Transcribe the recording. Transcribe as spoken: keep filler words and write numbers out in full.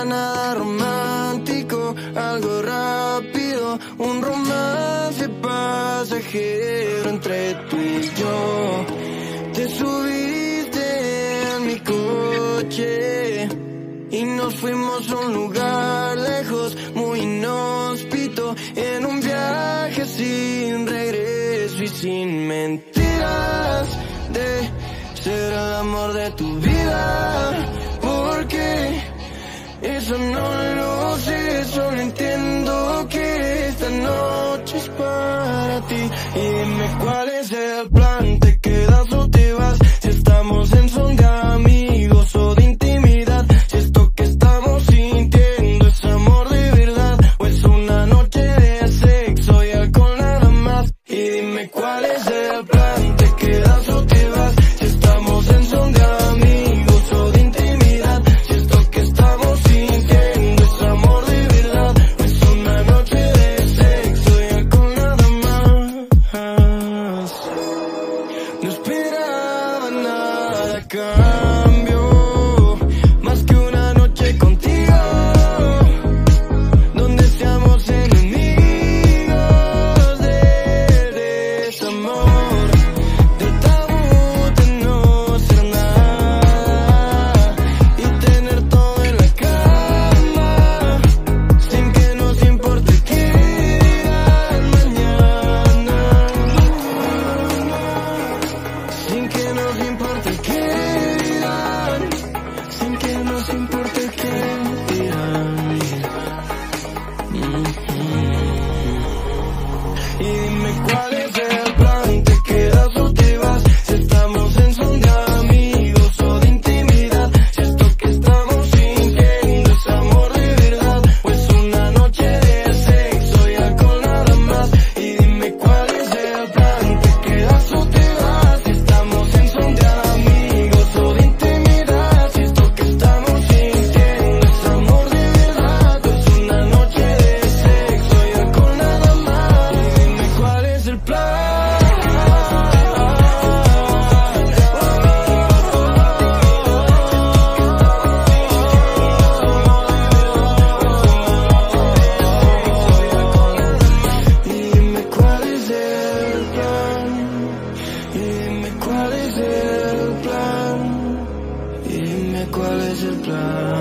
espera nada romántico, algo rápido, un romance pasajero entre tú y yo. Te subiste en mi coche y nos fuimos a un lugar lejos, muy inhóspito, en un viaje sin regreso y sin mentiras de ser el amor de tu vida. Porque eso no lo sé, solo entiendo que esta noche es para ti. Y dime cuál es el plan, ¿te quedas o te vas? Si estamos en son de amigos o de intimidad, si esto que estamos sintiendo es amor de verdad o es una noche de sexo y alcohol nada más. Y dime cuál es el plan, ¿te quedas o te vas? Si estamos en son de amigos o de intimidad, si esto que estamos sintiendo es amor de verdad o es una noche de sexo y alcohol nada más. No esperaba nada a cambio, más que una noche contigo, donde seamos enemigos del desamor, del tabú de no ser nada y tener todo en la cama, sin que nos importe qué dirán mañana, sin que nos importe qué dirán, sin que nos importe qué dirán. Mm-hmm. Y dime cuál es el plan, ¿te quedas o te vas? Si estamos en son de amigos o de intimidad, si esto que estamos sintiendo es amor de verdad o es una noche de sexo y alcohol nada más. Y dime cuál es el plan, ¿te quedas o te vas? Si estamos en son de amigos o de intimidad, si esto que estamos sintiendo es amor de verdad o es una noche de sexo y alcohol nada más. Y dime cuál es el plan. Y dime cuál es el plan. Y dime cuál es el plan. Y dime cuál es el plan.